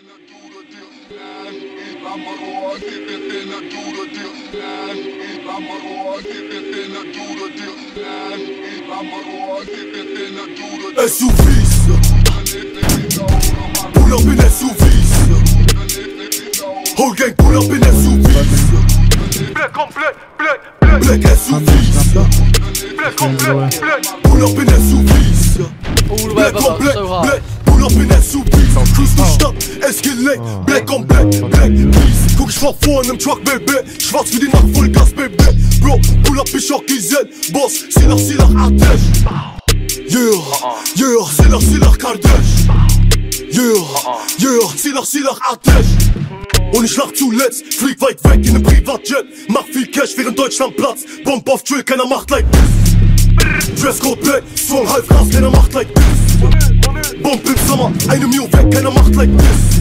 SUVs, pull up in SUVs, whole gang pull up in SUVs, black on black, black SUVs, black on black, pull up in SUVs, black on black, pull up in SUVs, cruise die Stadt, es geht leck, black on black, please, guck ich war vor in nem Truck, baby, schwarz wie die Nacht, voll Gas, baby, bro, pull up, ich auch gesehen, Boss, Silah, Artesh. Yeah, Silah, Kardesh. Yeah, Silah, Artesh. Und ich lach zuletzt, flieg weit weg in nem Privatjet. Mach viel Cash, während Deutschland platzt. Bomb auf Drill, keiner macht like this. Dresscode black, Strong half Gas, keiner macht like this. Bomb im Sommer, 1 Million weg, keiner macht like this.